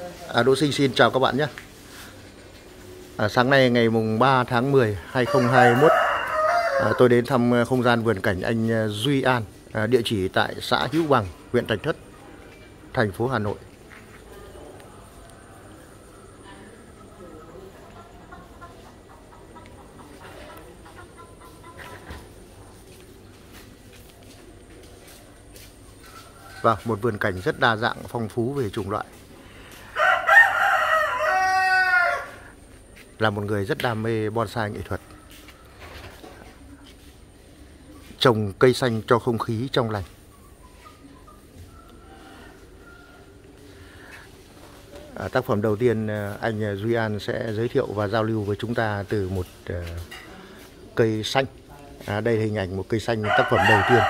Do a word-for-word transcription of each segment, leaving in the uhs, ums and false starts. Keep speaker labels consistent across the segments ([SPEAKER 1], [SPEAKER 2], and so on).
[SPEAKER 1] À, Đỗ Sinh xin chào các bạn nhé. À, sáng nay ngày mùng ba tháng mười năm hai nghìn không trăm hai mươi mốt, à, tôi đến thăm không gian vườn cảnh anh Duy An, à, địa chỉ tại xã Hữu Bằng, huyện Thạch Thất, thành phố Hà Nội. Và một vườn cảnh rất đa dạng, phong phú về chủng loại. Là một người rất đam mê bonsai nghệ thuật, trồng cây xanh cho không khí trong lành. À, tác phẩm đầu tiên anh Duy An sẽ giới thiệu và giao lưu với chúng ta từ một uh, cây xanh. À, đây là hình ảnh một cây xanh, tác phẩm đầu tiên.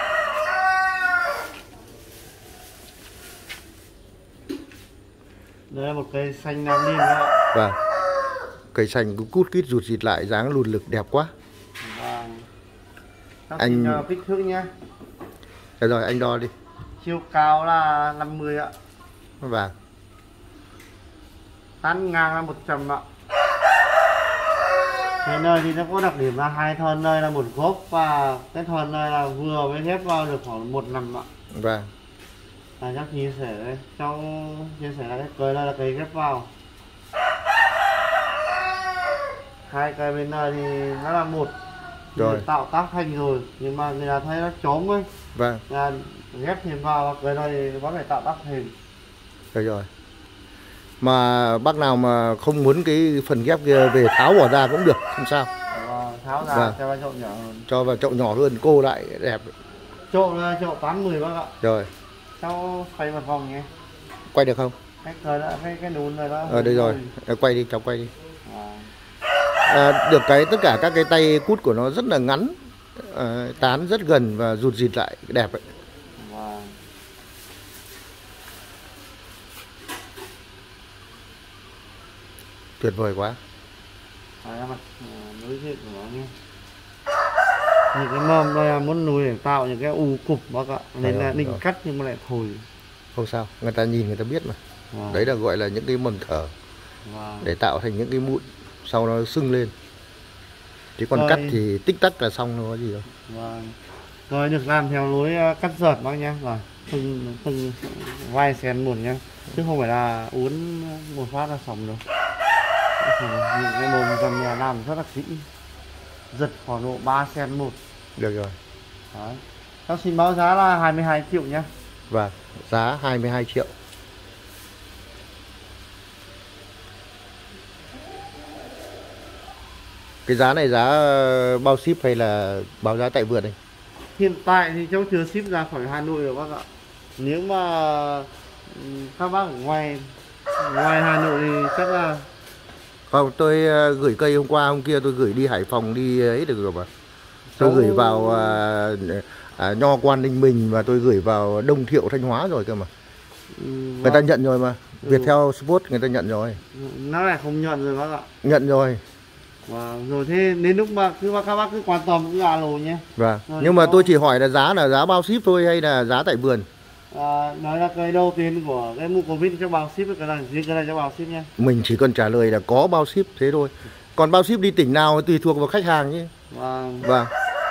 [SPEAKER 2] Đây là một cây xanh Nam Ninh đó.
[SPEAKER 1] Vâng. Cây xanh cũng cút kít rụt rịt lại, dáng lùn lực đẹp quá.
[SPEAKER 2] Vâng.
[SPEAKER 1] Anh
[SPEAKER 2] kích thước nhé.
[SPEAKER 1] Được rồi, anh đo đi.
[SPEAKER 2] Chiều cao là năm mươi ạ.
[SPEAKER 1] Vâng.
[SPEAKER 2] Tán ngang là một trăm ạ. Cái nơi thì nó có đặc điểm là hai thân nơi là một gốc, và cái thân này là vừa mới ghép vào được khoảng một năm ạ.
[SPEAKER 1] Vâng.
[SPEAKER 2] Là chắc chia sẻ đấy, trong chia sẻ là cái cây này là cây ghép vào. Hai cây bên này thì nó là một rồi tạo tác thành rồi, nhưng mà người ta thấy nó trống ấy.
[SPEAKER 1] Vâng.
[SPEAKER 2] Là ghép thêm vào cây này thì có thể tạo tác thêm.
[SPEAKER 1] Được rồi. Mà bác nào mà không muốn cái phần ghép kia về tháo bỏ ra cũng được, không sao.
[SPEAKER 2] Ờ, tháo ra vâng. Cho vào chậu nhỏ hơn. Cho
[SPEAKER 1] vào chậu nhỏ hơn, cô lại đẹp.
[SPEAKER 2] Chậu là chậu tám mươi bác ạ.
[SPEAKER 1] Rồi.
[SPEAKER 2] Cháu quay một vòng nhé.
[SPEAKER 1] Quay được không?
[SPEAKER 2] Cái cây đó, cái cái nút này đó.
[SPEAKER 1] Ờ đây rồi, à, quay đi, cháu quay đi. À. À, được cái tất cả các cái tay cút của nó rất là ngắn, à, tán rất gần và rụt rịt lại đẹp ấy.
[SPEAKER 2] Wow.
[SPEAKER 1] Tuyệt vời quá.
[SPEAKER 2] Đây là mặt nối diện của nó nhé. Những cái mầm đây là muốn nuôi để tạo những cái u cục bác ạ, nên là định cắt nhưng mà lại thổi.
[SPEAKER 1] Không sao, người ta nhìn người ta biết mà. Wow. Đấy là gọi là những cái mầm thở. Wow. Để tạo thành những cái mụn, sau nó sưng lên. Chứ còn rồi, cắt thì tích tắc là xong, nó có gì đâu.
[SPEAKER 2] Vâng. Rồi được làm theo lối cắt giật bác nhé. Rồi từng từng vai sen một nhé, chứ không phải là uốn một phát là xong đâu. Những cái mồm cầm nhà làm rất là kỹ, giật khoảng độ ba sen một.
[SPEAKER 1] Được rồi.
[SPEAKER 2] Đấy. Cháu xin báo giá là hai mươi hai triệu nhé.
[SPEAKER 1] Vâng, giá hai mươi hai triệu. Cái giá này giá bao ship hay là báo giá tại vườn này?
[SPEAKER 2] Hiện tại thì cháu chưa ship ra khỏi Hà Nội rồi bác ạ. Nếu mà các bác ở ngoài ngoài Hà Nội thì chắc là
[SPEAKER 1] không, tôi gửi cây hôm qua hôm kia tôi gửi đi Hải Phòng đi ấy được rồi mà. Tôi cháu... gửi vào à, à, Nho Quan Ninh Bình và tôi gửi vào Đông Thiệu Thanh Hóa rồi cơ mà. Ừ, người ta nhận rồi mà. Ừ. Viettel Sport người ta nhận rồi.
[SPEAKER 2] Nó lại không nhận rồi bác ạ.
[SPEAKER 1] Nhận rồi.
[SPEAKER 2] Wow, rồi thế đến lúc mà cứ các bác cứ quan tâm cứ alo nhé.
[SPEAKER 1] Vâng. Rồi, nhưng mà có... tôi chỉ hỏi là giá là giá bao ship thôi hay là giá tại vườn?
[SPEAKER 2] À, nói là cây đầu tiên của cái mũ Covid cho bao ship, cái này riêng cái này cho bao ship nhé.
[SPEAKER 1] Mình chỉ cần trả lời là có bao ship thế thôi. Còn bao ship đi tỉnh nào tùy thuộc vào khách hàng chứ.
[SPEAKER 2] Vâng.
[SPEAKER 1] Vâng.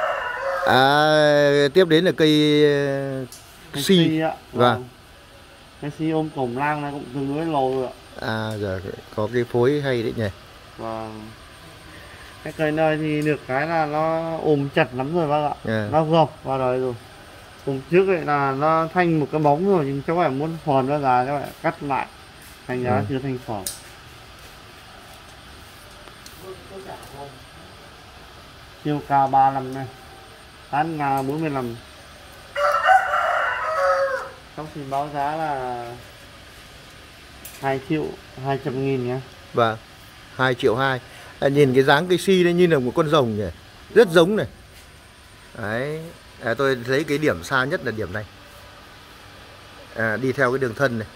[SPEAKER 1] À, tiếp đến là cây
[SPEAKER 2] uh,
[SPEAKER 1] si.
[SPEAKER 2] si ạ.
[SPEAKER 1] Vâng. Vâng.
[SPEAKER 2] Cái si ôm cổng lang này cũng tương đối lâu rồi ạ.
[SPEAKER 1] À giờ có cái phối hay đấy nhỉ.
[SPEAKER 2] Vâng. Cái cây này thì được cái là nó ôm chặt lắm rồi bác ạ. Yeah. Nó gọc vào đời rồi. Cùng trước ấy là nó thành một cái bóng rồi, nhưng cháu phải muốn phòn nó ra, cháu phải cắt lại. Thành ra ừ. chưa thành phòn. Chiều cao ba mươi lăm này, tán ngang bốn mươi lăm. Cháu xin báo giá là hai triệu hai trăm nghìn nhé.
[SPEAKER 1] Vâng, hai triệu hai. À, nhìn cái dáng cây si đây như là một con rồng nhỉ, rất giống này. Đấy, à, tôi thấy cái điểm xa nhất là điểm này. À, đi theo cái đường thân này,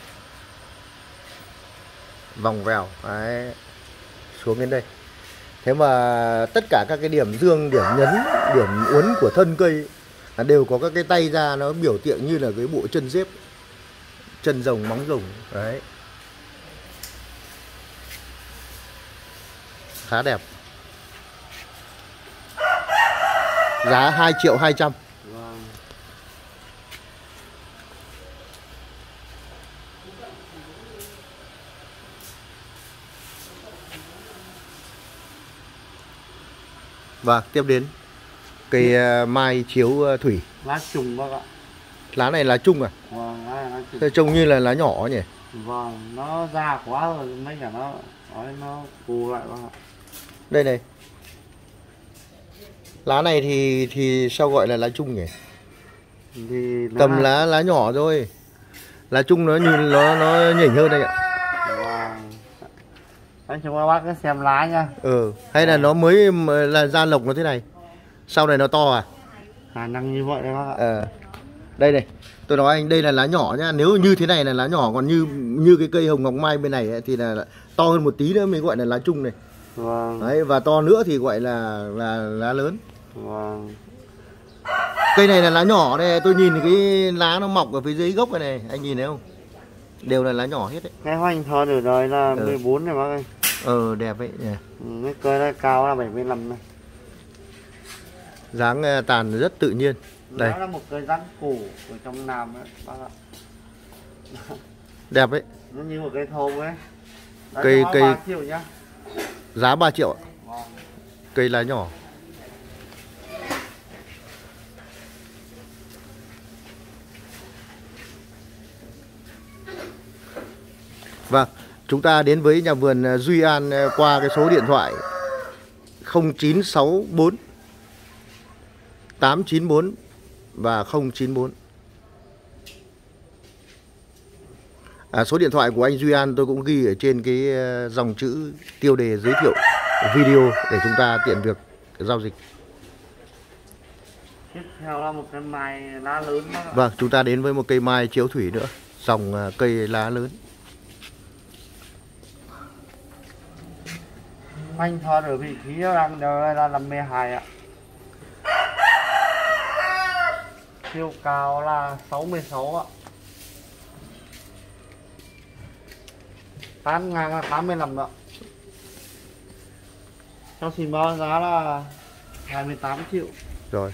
[SPEAKER 1] vòng vèo, đấy, xuống đến đây. Thế mà tất cả các cái điểm dương, điểm nhấn, điểm uốn của thân cây là đều có các cái tay ra, nó biểu tượng như là cái bộ chân dép, chân rồng, móng rồng. Đấy. khá đẹp. Giá hai triệu hai trăm.
[SPEAKER 2] Vâng.
[SPEAKER 1] Và tiếp đến cây uh, mai chiếu uh, thủy.
[SPEAKER 2] Lá trùng bác ạ.
[SPEAKER 1] Lá này lá chung à?
[SPEAKER 2] Vâng, lá này lá trùng.
[SPEAKER 1] Trông như là lá nhỏ nhỉ?
[SPEAKER 2] Vâng, nó già quá rồi, mấy cả nó nói nó cù lại bác ạ.
[SPEAKER 1] Đây này. Lá này thì thì sao gọi là lá chung nhỉ?
[SPEAKER 2] Thì nó
[SPEAKER 1] Tầm lá lá nhỏ thôi. Lá chung nó nhìn nó nó nhỉnh hơn đây ạ.
[SPEAKER 2] Vâng. Anh chúng các bác cứ xem lá nha.
[SPEAKER 1] Ừ, hay là nó mới là ra lộc nó thế này. Sau này nó to à?
[SPEAKER 2] Khả năng như vậy đấy bác ạ.
[SPEAKER 1] Ờ. Đây này, tôi nói anh đây là lá nhỏ nhá. Nếu như thế này là lá nhỏ, còn như như cái cây hồng ngọc mai bên này ấy, thì là to hơn một tí nữa mới gọi là lá chung này.
[SPEAKER 2] Vâng.
[SPEAKER 1] Đấy, và to nữa thì gọi là là lá lớn.
[SPEAKER 2] Vâng.
[SPEAKER 1] Cây này là lá nhỏ đây, tôi nhìn cái lá nó mọc ở phía dưới gốc này này, anh nhìn thấy không? Đều là lá nhỏ hết đấy.
[SPEAKER 2] Cái hoành thon ở đời là
[SPEAKER 1] Ừ.
[SPEAKER 2] mười bốn này bác ơi.
[SPEAKER 1] Ờ, đẹp ấy nhỉ.
[SPEAKER 2] Ừ, cái cây này cao là bảy mươi lăm này.
[SPEAKER 1] Dáng uh, tàn rất tự nhiên. Đây.
[SPEAKER 2] Nó là một cây rắn củ ở trong Nam ấy bác ạ.
[SPEAKER 1] Đẹp ấy.
[SPEAKER 2] Nó như một cây thôn ấy. Đấy,
[SPEAKER 1] Cây
[SPEAKER 2] nó
[SPEAKER 1] cây
[SPEAKER 2] ba triệu nhá.
[SPEAKER 1] Giá ba triệu ạ.
[SPEAKER 2] Vâng.
[SPEAKER 1] Cây lá nhỏ. Vâng, chúng ta đến với nhà vườn Duy An qua cái số điện thoại không chín sáu bốn tám chín bốn và không chín bốn. À, số điện thoại của anh Duy An tôi cũng ghi ở trên cái dòng chữ tiêu đề giới thiệu video để chúng ta tiện việc giao dịch.
[SPEAKER 2] Tiếp theo là một cái mai lá lớn đó.
[SPEAKER 1] Vâng, chúng ta đến với một cây mai chiếu thủy nữa, dòng cây lá lớn.
[SPEAKER 2] Anh thon ở vị trí đang là năm mươi hai ạ. Chiều cao là sáu mươi sáu ạ. Tán ngang là tám mươi lăm ạ. Cho xin báo giá là hai mươi tám triệu.
[SPEAKER 1] Rồi.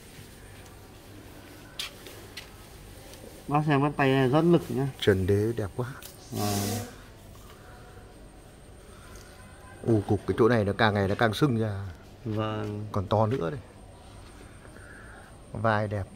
[SPEAKER 2] Bác xem cái tay này rất lực nhá.
[SPEAKER 1] Trần đế đẹp quá.
[SPEAKER 2] À.
[SPEAKER 1] Ù, cục cái chỗ này nó càng ngày nó càng sưng ra.
[SPEAKER 2] Vâng.
[SPEAKER 1] Còn to nữa đây. Vai đẹp.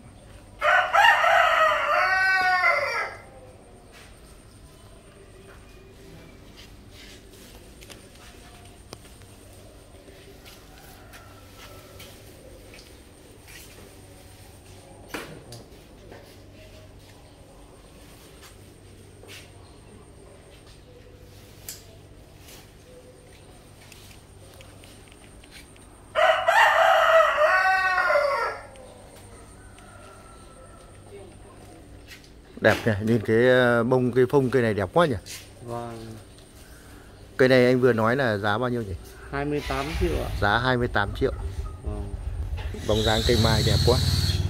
[SPEAKER 1] Đẹp nhỉ, nhìn cái bông cái phông cây này đẹp quá nhỉ.
[SPEAKER 2] Vâng.
[SPEAKER 1] Cây này anh vừa nói là giá bao nhiêu nhỉ?
[SPEAKER 2] hai mươi tám triệu ạ.
[SPEAKER 1] Giá hai mươi tám triệu.
[SPEAKER 2] Vâng.
[SPEAKER 1] Bóng dáng cây mai đẹp quá.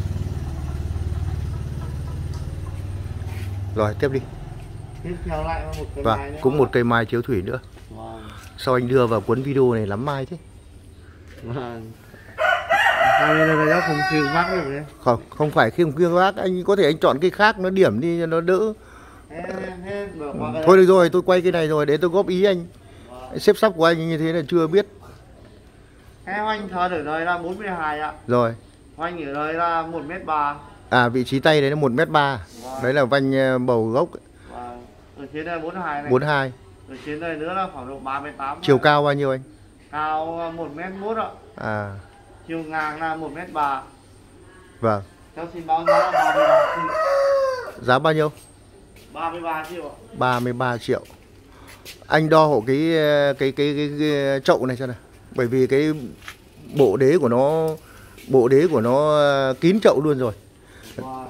[SPEAKER 1] Rồi tiếp đi.
[SPEAKER 2] Tiếp theo lại một cái
[SPEAKER 1] Và
[SPEAKER 2] mai nữa.
[SPEAKER 1] cũng một cây mai chiếu thủy nữa.
[SPEAKER 2] Vâng.
[SPEAKER 1] Sao anh đưa vào cuốn video này lắm mai thế?
[SPEAKER 2] Vâng. Hai bên này nó không kêu bác được đấy.
[SPEAKER 1] Không, không phải khi kêu bác, anh có thể anh chọn cây khác nó điểm đi cho nó đỡ.
[SPEAKER 2] Thế, thế, được, ừ.
[SPEAKER 1] Thôi được rồi, tôi quay cái này rồi để tôi góp ý anh. Vâng. Xếp sắp của anh như thế là chưa biết.
[SPEAKER 2] Cái hoành thon ở đây là bốn mươi hai ạ.
[SPEAKER 1] Rồi.
[SPEAKER 2] Hoành ở đây là một mét ba.
[SPEAKER 1] À, vị trí tay đấy là một mét ba.
[SPEAKER 2] Vâng.
[SPEAKER 1] Đấy là vanh bầu gốc.
[SPEAKER 2] Vâng. Ở trên đây bốn mươi hai này.
[SPEAKER 1] bốn mươi hai.
[SPEAKER 2] Ở trên đây nữa là khoảng độ ba mươi tám.
[SPEAKER 1] Chiều cao bao nhiêu anh?
[SPEAKER 2] Cao một mét một ạ.
[SPEAKER 1] À.
[SPEAKER 2] Chiều ngang là một mét ba.
[SPEAKER 1] Vâng.
[SPEAKER 2] Cháu xin báo giá là ba mươi ba triệu.
[SPEAKER 1] Giá bao nhiêu?
[SPEAKER 2] ba mươi ba triệu ạ.
[SPEAKER 1] ba mươi ba triệu. Anh đo hộ cái cái cái cái, cái chậu này cho nào. Bởi vì cái bộ đế của nó bộ đế của nó kín chậu luôn rồi.
[SPEAKER 2] Vâng.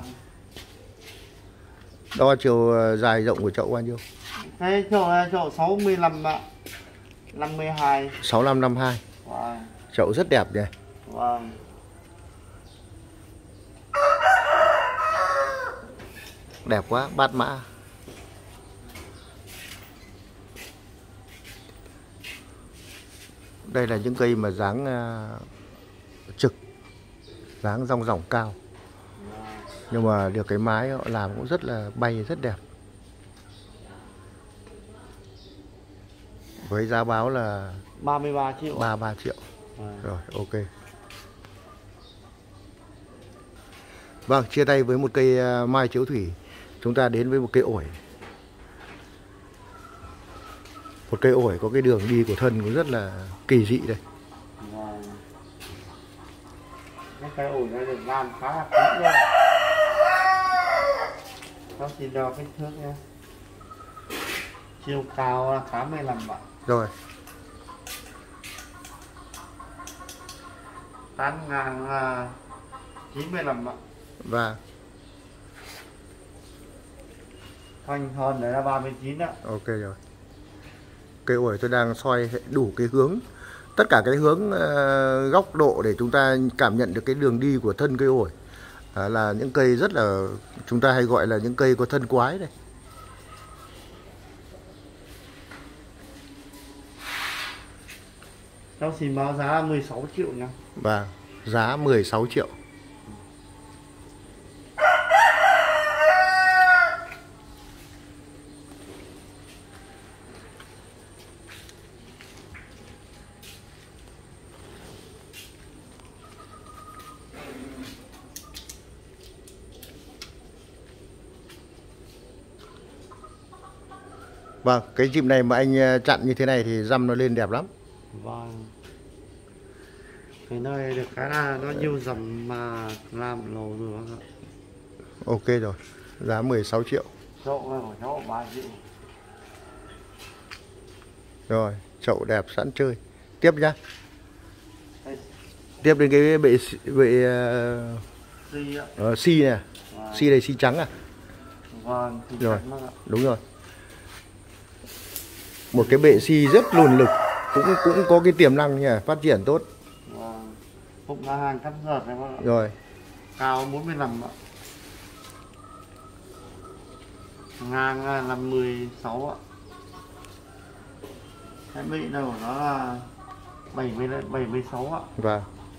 [SPEAKER 1] Đo chiều dài rộng của chậu bao nhiêu?
[SPEAKER 2] Cái chậu này chậu sáu mươi lăm ạ. năm mươi hai.
[SPEAKER 1] sáu mươi lăm năm mươi hai.
[SPEAKER 2] Vâng.
[SPEAKER 1] Chậu rất đẹp nhỉ.
[SPEAKER 2] Vâng.
[SPEAKER 1] Đẹp quá, bát mã. Đây là những cây mà dáng uh, trực, dáng rong ròng cao. Nhưng mà được cái mái họ làm cũng rất là bay, rất đẹp. Với giá báo là
[SPEAKER 2] ba mươi ba triệu.
[SPEAKER 1] ba mươi ba triệu.
[SPEAKER 2] À.
[SPEAKER 1] Rồi, ok. Vâng, chia tay với một cây mai chiếu thủy. Chúng ta đến với một cây ổi. Một cây ổi có cái đường đi của thân cũng rất là kỳ dị đây.
[SPEAKER 2] Và cái cây ổi này được làm khá là kỹ rồi. Các xin đo kích thước nha. Chiều cao là tám mươi lăm ạ.
[SPEAKER 1] Rồi.
[SPEAKER 2] Tán ngang là chín mươi lăm ạ.
[SPEAKER 1] Và
[SPEAKER 2] Thanh hơn đấy là ba mươi chín ạ.
[SPEAKER 1] ok rồi. Cây ổi tôi đang soi đủ cái hướng, tất cả cái hướng uh, góc độ để chúng ta cảm nhận được cái đường đi của thân cây ổi. À, là những cây rất là, chúng ta hay gọi là những cây có thân quái đây.
[SPEAKER 2] Cháu xin báo giá mười sáu triệu nha.
[SPEAKER 1] Và giá mười sáu triệu. Vâng, cái chim này mà anh chặn như thế này thì răm nó lên đẹp lắm.
[SPEAKER 2] Vâng. Cái nơi được cái là nó nhiều dầm mà làm lầu rồi bác ạ.
[SPEAKER 1] Ok rồi, giá mười sáu triệu.
[SPEAKER 2] Chậu này của cháu ba triệu.
[SPEAKER 1] Rồi, chậu đẹp sẵn chơi. Tiếp nhá. Tiếp đến cái bệ bệ uh,
[SPEAKER 2] Si ạ.
[SPEAKER 1] uh, si này.
[SPEAKER 2] Vâng.
[SPEAKER 1] Si này si trắng à?
[SPEAKER 2] Vâng,
[SPEAKER 1] Rồi,
[SPEAKER 2] bác ạ.
[SPEAKER 1] đúng rồi. Một cái bệ si rất luồn lực, cũng cũng có cái tiềm năng nha, phát triển tốt.
[SPEAKER 2] Vâng. Cũng là hàng cắt giật này bác ạ.
[SPEAKER 1] Rồi.
[SPEAKER 2] Cao bốn mươi lăm ạ. Ngang là mười sáu ạ. Cái bệ này của nó là bảy mươi bảy mươi sáu ạ.
[SPEAKER 1] Và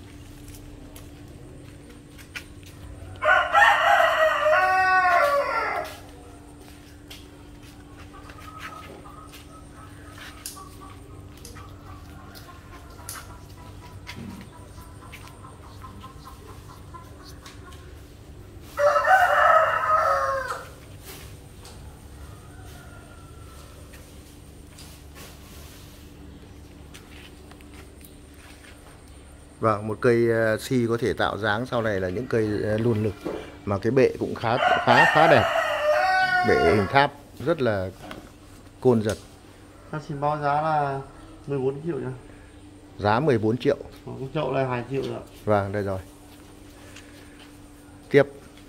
[SPEAKER 1] Vâng, một cây uh, si có thể tạo dáng sau này là những cây uh, luồn lực, mà cái bệ cũng khá khá khá đẹp. Bệ hình tháp rất là côn giật.
[SPEAKER 2] Ta xin báo giá là mười bốn triệu nha.
[SPEAKER 1] Giá mười bốn triệu.
[SPEAKER 2] Cái chậu này hai triệu rồi.
[SPEAKER 1] Vâng, đây rồi. Tiếp.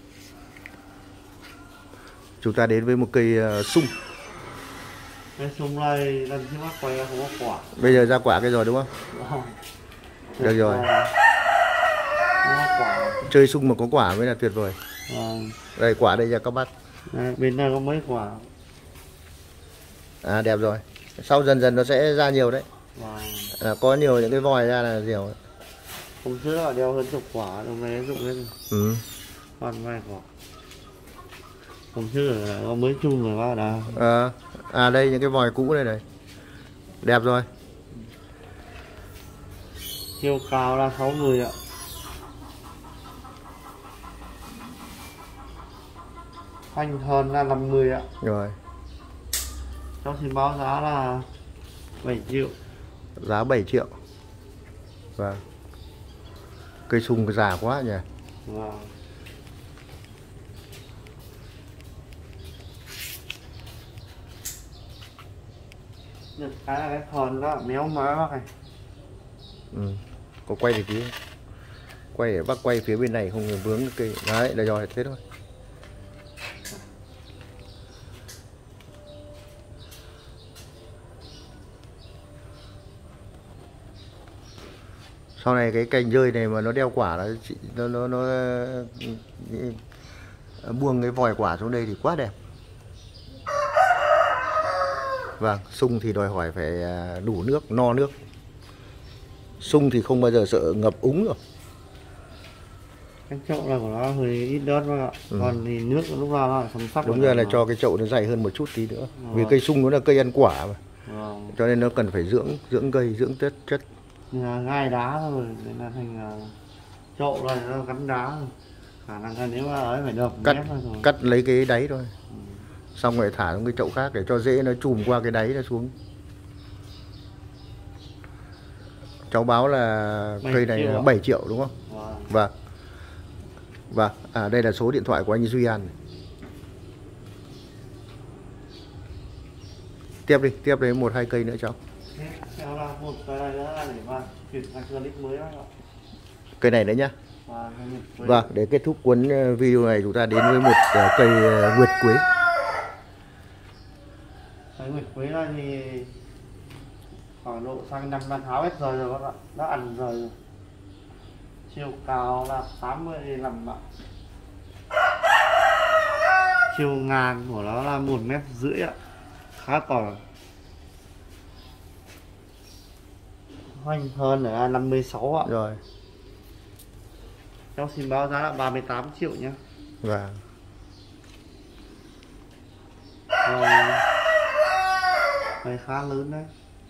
[SPEAKER 1] Chúng ta đến với một cây uh, sung.
[SPEAKER 2] Cái sung này lần trước bác quay không có quả.
[SPEAKER 1] Bây giờ ra quả cái rồi đúng không?
[SPEAKER 2] Vâng.
[SPEAKER 1] Được rồi.
[SPEAKER 2] Không có quả.
[SPEAKER 1] Chơi sung mà có quả mới là tuyệt vời.
[SPEAKER 2] Vâng.
[SPEAKER 1] Đây quả đây nha các bác.
[SPEAKER 2] À, bên này có mấy quả.
[SPEAKER 1] À đẹp rồi. Sau dần dần nó sẽ ra nhiều đấy.
[SPEAKER 2] Vâng.
[SPEAKER 1] À, có nhiều những cái vòi ra là nhiều.
[SPEAKER 2] Hôm trước là đeo hơn chục quả, hôm nay dụng hết rồi.
[SPEAKER 1] Ừ.
[SPEAKER 2] Còn vài quả. Hôm trước là có mấy chung rồi bác đã.
[SPEAKER 1] À, à đây những cái vòi cũ đây này. Đẹp rồi.
[SPEAKER 2] Chiều cao là sáu mươi ạ. Thanh hơn là năm mươi ạ.
[SPEAKER 1] Rồi.
[SPEAKER 2] Cháu xin báo giá là bảy triệu.
[SPEAKER 1] Giá bảy triệu. Vâng. Cây sung già quá nhỉ.
[SPEAKER 2] Vâng. Được cái là cái thòn đó méo má bác này.
[SPEAKER 1] Ừ. Có quay được tí. Quay để bác quay phía bên này không vướng cái cây. Đấy, đây rồi, thế thôi. Sau này cái cành rơi này mà nó đeo quả là nó nó nó buông cái vòi quả xuống đây thì quá đẹp. Vâng, sung thì đòi hỏi phải đủ nước, no nước. Sung thì không bao giờ sợ ngập úng rồi.
[SPEAKER 2] Cái chậu là của nó hơi ít đất bác ạ.
[SPEAKER 1] Ừ.
[SPEAKER 2] Còn thì nước lúc nào nó sấm sắc.
[SPEAKER 1] Đúng ra là cho cái chậu nó dày hơn một chút tí nữa.
[SPEAKER 2] Ừ.
[SPEAKER 1] Vì cây sung nó là cây ăn quả mà.
[SPEAKER 2] Ừ.
[SPEAKER 1] Cho nên nó cần phải dưỡng dưỡng cây, dưỡng chất chất.
[SPEAKER 2] Gai đá rồi nên là thành uh, chậu này nó gắn đá rồi. Khả năng là nếu mà ấy phải đập
[SPEAKER 1] Cắt
[SPEAKER 2] mép rồi.
[SPEAKER 1] cắt lấy cái đáy thôi.
[SPEAKER 2] Ừ.
[SPEAKER 1] Xong rồi thả xuống cái chậu khác để cho dễ nó chùm qua cái đáy nó xuống. Cháu báo là cây này là bảy triệu đúng không?
[SPEAKER 2] Vâng.
[SPEAKER 1] Vâng. Vâng, à đây là số điện thoại của anh Duy An. Tiếp đi, tiếp đến một hai cây nữa cháu.
[SPEAKER 2] Theo là một cái này nữa là để mà chuyển sang clip mới đó.
[SPEAKER 1] Cây này nữa nhá.
[SPEAKER 2] Và
[SPEAKER 1] Vâng, để kết thúc cuốn video này chúng ta đến với một cây nguyệt quế.
[SPEAKER 2] Cái nguyệt quế này thì khoảng độ sang năm ban tháo hết rồi rồi các bạn, nó ăn rồi. Chiều cao là tám mươi lăm ạ. Chiều ngang của nó là một mét rưỡi ạ, khá to. Hoành hơn là năm mươi sáu ạ.
[SPEAKER 1] Rồi.
[SPEAKER 2] Cháu xin báo giá là ba mươi tám triệu nhé.
[SPEAKER 1] Vâng.
[SPEAKER 2] Rồi, cây khá lớn đấy.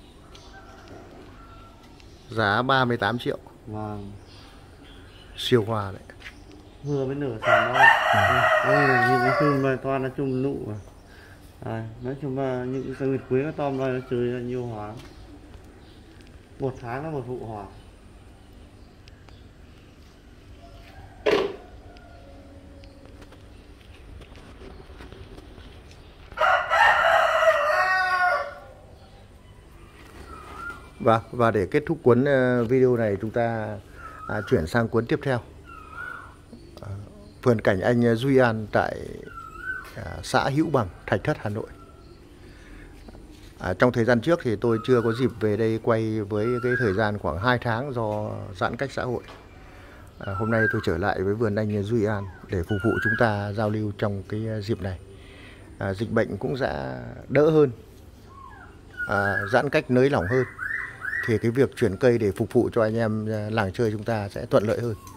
[SPEAKER 1] Giá ba mươi tám triệu.
[SPEAKER 2] Vâng.
[SPEAKER 1] Siêu hoa đấy.
[SPEAKER 2] Vừa mới nửa sàn đó. Đây là những cái chùm này toàn là chùm nụ à. À, nói chung là những cái nguyệt quế các tom này nó chơi ra nhiều hoa. Một tháng là một vụ hoa.
[SPEAKER 1] Vâng, và để kết thúc cuốn video này chúng ta à, chuyển sang cuốn tiếp theo. À, vườn cảnh anh Duy An tại à, xã Hữu Bằng, Thạch Thất, Hà Nội. À, trong thời gian trước thì tôi chưa có dịp về đây quay với cái thời gian khoảng hai tháng do giãn cách xã hội. À, hôm nay tôi trở lại với vườn anh Duy An để phục vụ chúng ta giao lưu trong cái dịp này. À, dịch bệnh cũng đã đỡ hơn, à, giãn cách nới lỏng hơn, thì cái việc chuyển cây để phục vụ cho anh em làng chơi chúng ta sẽ thuận lợi hơn.